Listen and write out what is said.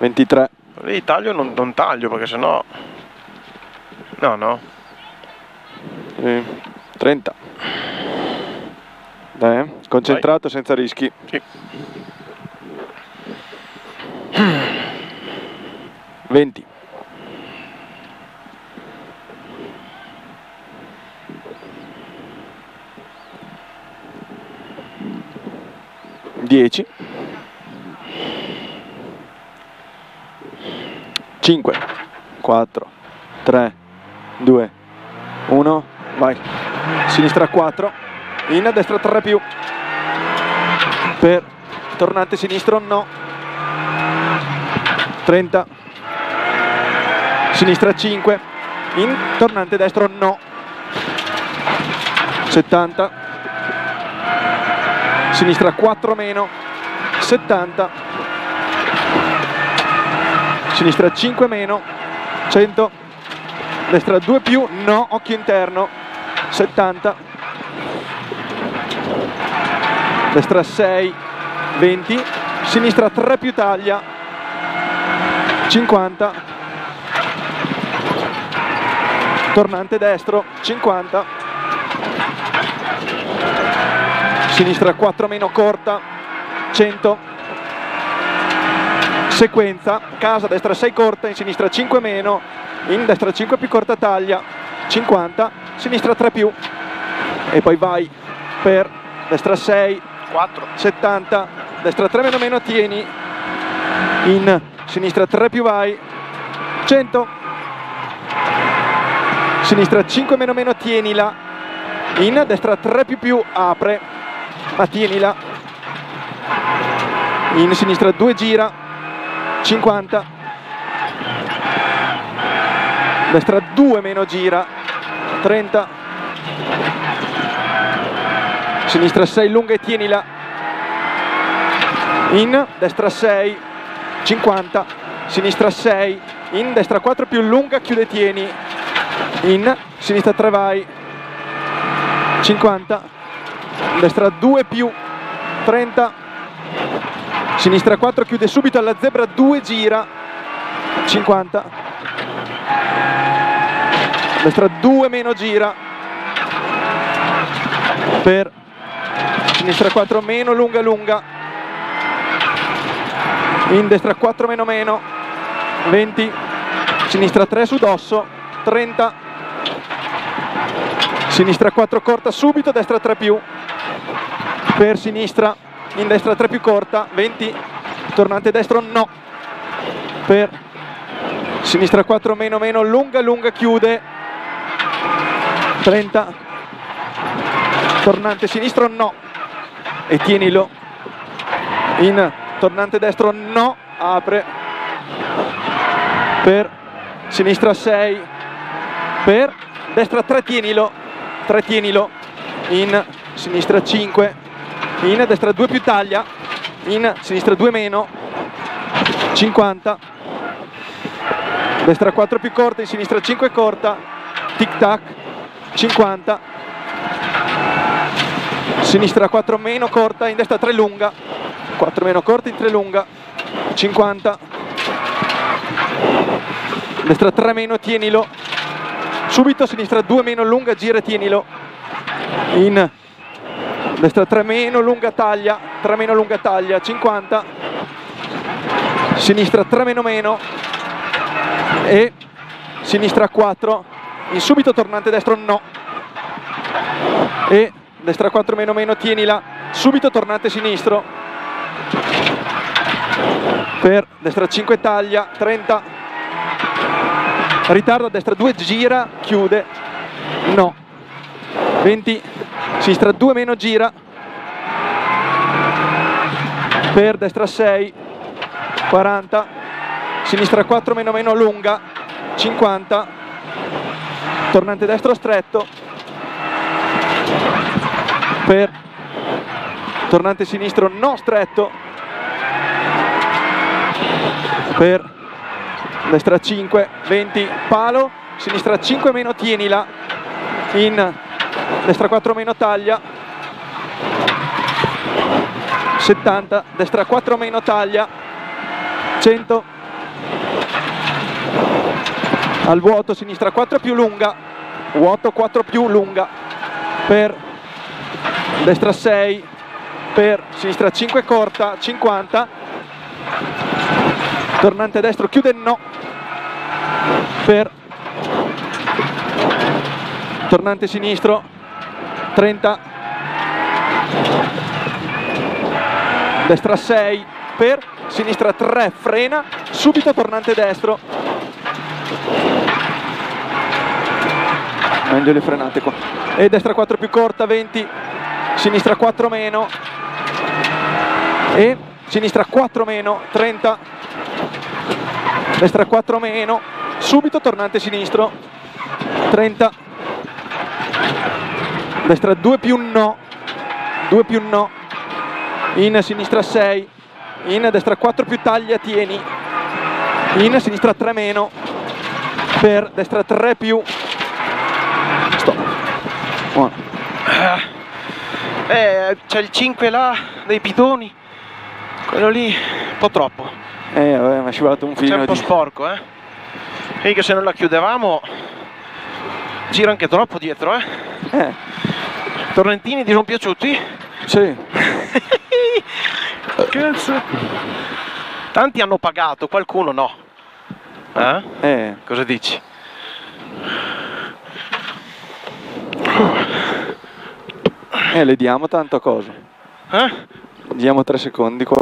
23. Lì taglio non taglio perché sennò... No. 30. Dai, concentrato. Vai. Senza rischi. Sì. 20. 10. 5, 4, 3, 2, 1, vai. Sinistra 4, in, destra 3 più. Per tornante sinistro no. 30. Sinistra 5, in, tornante destro no. 70. Sinistra 4 meno. 70. Sinistra 5 meno, 100, destra 2 più, no, occhio interno, 70, destra 6, 20, sinistra 3 più taglia, 50, tornante destro, 50, sinistra 4 meno corta, 100, sequenza, casa, destra 6 corta, in sinistra 5 meno, in destra 5 più corta taglia, 50, sinistra 3 più, e poi vai per destra 6, 4, 70, destra 3 meno meno, tieni, in sinistra 3 più vai, 100, sinistra 5 meno meno, tienila, in destra 3 più apre, ma tienila, in sinistra 2 gira, 50, destra 2 meno gira, 30, sinistra 6 lunga e tienila, in, destra 6, 50, sinistra 6, in, destra 4 più lunga, chiude e tieni, in, sinistra 3 vai, 50, destra 2 più, 30, sinistra 4 chiude subito alla zebra, 2 gira, 50, destra 2 meno gira, per sinistra 4 meno lunga lunga, in destra 4 meno meno, 20, sinistra 3 su dosso, 30, sinistra 4 corta subito, destra 3 più, per sinistra, in destra 3 più corta, 20, tornante destro no, per sinistra 4 meno meno, lunga lunga chiude, 30, tornante sinistro no, e tienilo, in tornante destro no, apre, per sinistra 6, per destra 3 tienilo, 3 tienilo, in sinistra 5, in destra 2 più taglia, in sinistra 2 meno, 50, destra 4 più corta, in sinistra 5 corta, tic tac, 50, sinistra 4 meno corta, in destra 3 lunga, 4 meno corta, in 3 lunga, 50, destra 3 meno, tienilo, subito sinistra 2 meno lunga, gira e tienilo, in destra 3 meno lunga taglia, 3 meno lunga taglia, 50, sinistra 3 meno meno e sinistra 4, in subito tornante destro no, e destra 4 meno meno, tienila, subito tornante sinistro, per destra 5 taglia, 30, ritardo, destra 2 gira, chiude, no, 20, sinistra 2 meno gira, per destra 6, 40, sinistra 4 meno meno lunga, 50, tornante destro stretto, per tornante sinistro no stretto, per destra 5, 20, palo, sinistra 5 meno, tienila, in destra 4 meno taglia, 70, destra 4 meno taglia, 100, al vuoto, sinistra 4 più lunga, vuoto 4 più lunga, per destra 6, per sinistra 5 corta, 50, tornante destro chiude no, per tornante sinistro 30, destra 6, per sinistra 3, frena, subito tornante destro, meglio le frenate qua, e destra 4 più corta, 20, sinistra 4 meno, e sinistra 4 meno, 30, destra 4 meno, subito tornante sinistro, 30, destra 2 più no, 2 più no, in sinistra 6, in destra 4 più taglia, tieni, in sinistra 3 meno, per destra 3 più, stop, buono. C'è il 5 là dei pitoni, quello lì un po' troppo. Vabbè, mi è scivolato un C'è filino un po' di... sporco, E che se non la chiudevamo gira anche troppo dietro, Torrentini ti sono piaciuti? Sì. Cazzo. Tanti hanno pagato, qualcuno no. Cosa dici? Le diamo tanto a cosa? Diamo 3 secondi qua.